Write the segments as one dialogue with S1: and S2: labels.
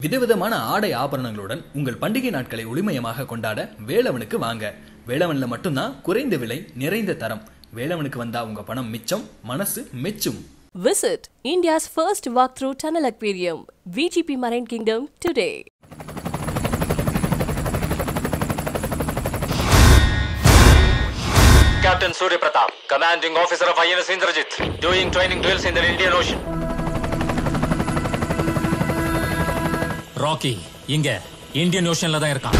S1: விதவிதமான ஆடை ஆபரணங்களுடன் உங்கள் பண்டிகை நாட்களை ஒளிமயமாக கொண்டாட வேலவனுக்கு வாங்க. வேலவன்ல மட்டும்தான் குறைந்த விலை, நிறைந்த தரம். வேலவனுக்கு வந்தா உங்க பணம் மிச்சம், மனசு மெச்சும்.
S2: Visit India's first walk-through tunnel aquarium, VGP Marine Kingdom today.
S3: Captain Surya Pratap, commanding officer of INS Indrajit, doing training drills in the Indian Ocean.
S4: Rakhi இங்க இந்தியன் ஓஷன்ல தான் இருக்கான்.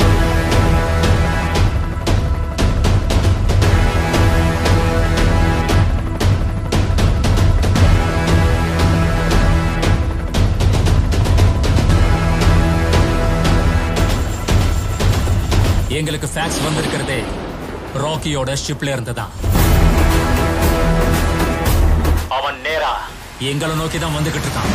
S4: எங்களுக்கு ஃபேக்ஸ் வந்திருக்கிறதே ராக்கியோட ஷிப்ல இருந்துதான்.
S3: அவன் நேரா
S4: எங்களை நோக்கி தான் வந்துகிட்டு இருக்கான்.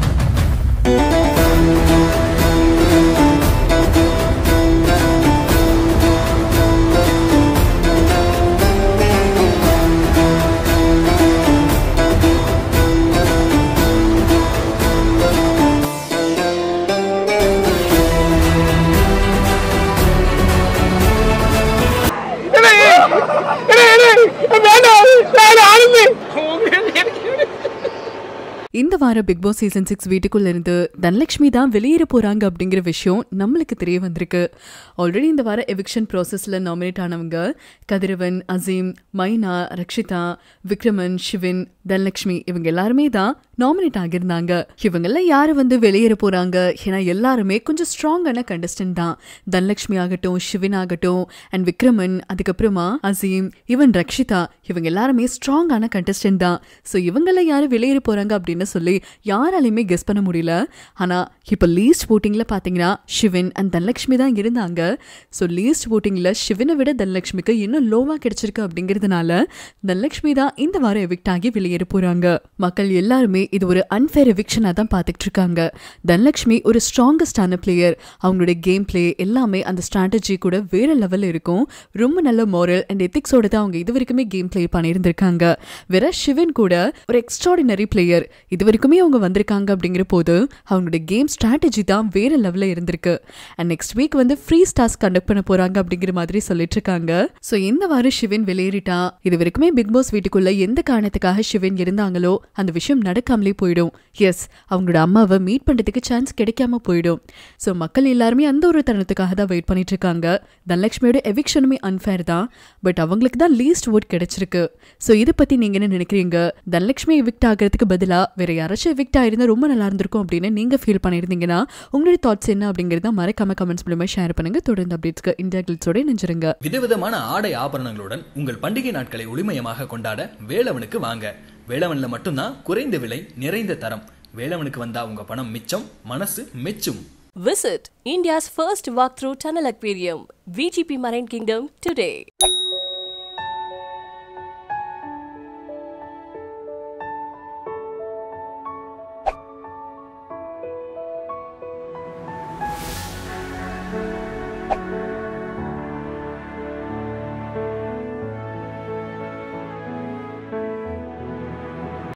S5: இந்த வார பிக் பாஸ் சீசன் 6 வீட்டுக்குள்ள இருந்து தனலட்சுமி தான் வெளியேற போறாங்க அப்படிங்கிற விஷயம் நம்மளுக்கு தெரிய வந்திருக்கு. ஆல்ரெடி இந்த வார எவிக்ஷன் ப்ராசஸ்ல நாமினேட் ஆனவங்க கதிரவன், அசீம், மைனா, ரக்ஷிதா, விக்ரமன், ஷிவின், தனலட்சுமி இவங்க எல்லாருமே தான் நாமினேட் ஆகியிருந்தாங்க. இவங்கள யாரு வந்து வெளியேற போறாங்க? ஏன்னா எல்லாருமே கொஞ்சம் ஸ்ட்ராங்கான கண்டஸ்டன்ட் தான். தனலட்சுமி ஆகட்டும், ஷிவின் ஆகட்டும், அண்ட் விக்ரமன், அதுக்கப்புறமா அசீம், ஈவன் ரக்ஷிதா இவங்க எல்லாருமே ஸ்ட்ராங்கான கண்டஸ்டன்ட் தான். ஸோ இவங்கள யாரு வெளியேற போறாங்க அப்படின்னு சொல்லி யாராலையுமே கெஸ் பண்ண முடியல. ஆனா இப்ப லீஸ்ட் votingல பாத்தீங்கன்னா ஷிவின் அண்ட் தனலட்சுமி தான் இருந்தாங்க. ஸோ லீஸ்ட் votingல ஷிவினை விட தனலட்சுமிக்கு இன்னும் லோவா கிடைச்சிருக்கு அப்படிங்கிறதுனால தனலட்சுமி தான் இந்த வாரம் எவிக்ட் ஆகி வெளியேற போறாங்க. மக்கள் எல்லாருமே இது ஒரு அன்ஃபேர் எவிக்ஷனா தான் பார்த்துட்டு இருக்காங்க. தனலட்சுமி ஒரு ஸ்ட்ராங்கஸ்டான பிளேயர். அவங்களுடைய கேம் பிளே எல்லாமே அந்த ஸ்ட்ராட்டஜி கூட வேற லெவல்ல இருக்கும். ரொம்ப நல்ல மோரல் அண்ட் எத்திக்ஸோட தான் அவங்க இது வரைக்குமே கேம் பிளே பண்ணியிருந்திருக்காங்க. வேற ஷிவின் கூட ஒரு எக்ஸ்ட்ராடினரி பிளேயர். இது வரைக்குமே அவங்க வந்திருக்காங்க அப்படிங்கிற போது அவங்களுடைய கேம் ஸ்ட்ராட்டஜி தான் வேற லெவல்ல இருந்திருக்கு. அண்ட் நெக்ஸ்ட் வீக் வந்து ஃப்ரீ ஸ்டார்ஸ் கண்டக்ட் பண்ண போறாங்க அப்படிங்கிற மாதிரி சொல்லிட்டு இருக்காங்க. ஸோ இந்த வாரம் ஷிவின் வெளியேறிட்டா இது வரைக்குமே பிக் பாஸ் வீட்டுக்குள்ள எந்த காரணத்துக்காக ஷிவின் இருந்தாங்களோ அந்த விஷயம் நடக்காமலே போயிடும். எஸ், அவங்களோட அம்மாவை மீட் பண்றதுக்கு சான்ஸ் கிடைக்காம போயிடும். ஸோ மக்கள் எல்லாருமே அந்த ஒரு தருணத்துக்காக தான் வெயிட் பண்ணிட்டு இருக்காங்க. தனலட்சுமியோட எவிக்ஷனுமே அன்ஃபேர் தான், பட் அவங்களுக்கு தான் லீஸ்ட் ஓட் கிடைச்சிருக்கு. ஸோ இதை பத்தி நீங்க என்ன நினைக்கிறீங்க? தனலட்சுமி எவிக்ட் ஆகிறதுக்கு பதிலா வேற யாராச்சும் எவிக்ட் ஆயிருந்தா ரொம்ப நல்லா இருந்திருக்கும் அப்படின்னு நீங்க ஃபீல் பண்ணிருந்தீங்கன்னா உங்களுடைய தாட்ஸ் என்ன அப்படிங்கறத மறக்காம கமெண்ட்ஸ் மூலமா ஷேர் பண்ணுங்க. தொடர்ந்து அப்டேட்ஸ்க்கு இந்தியா கிளிட்ஸோட இணைஞ்சிருங்க.
S1: விதவிதமான ஆடை ஆபரணங்களுடன் உங்கள் பண்டிகை நாட்களை ஒளிமயமாக கொண்டாட வேலவனுக்கு வாங்க. வேலவன்ல மட்டும்தான் குறைந்த விலை, நிறைந்த தரம். வேலவனுக்கு வந்தா உங்க பணம் மிச்சம், மனசு மெச்சும்.
S2: Visit India's first walk-through tunnel aquarium, VGP Marine Kingdom today.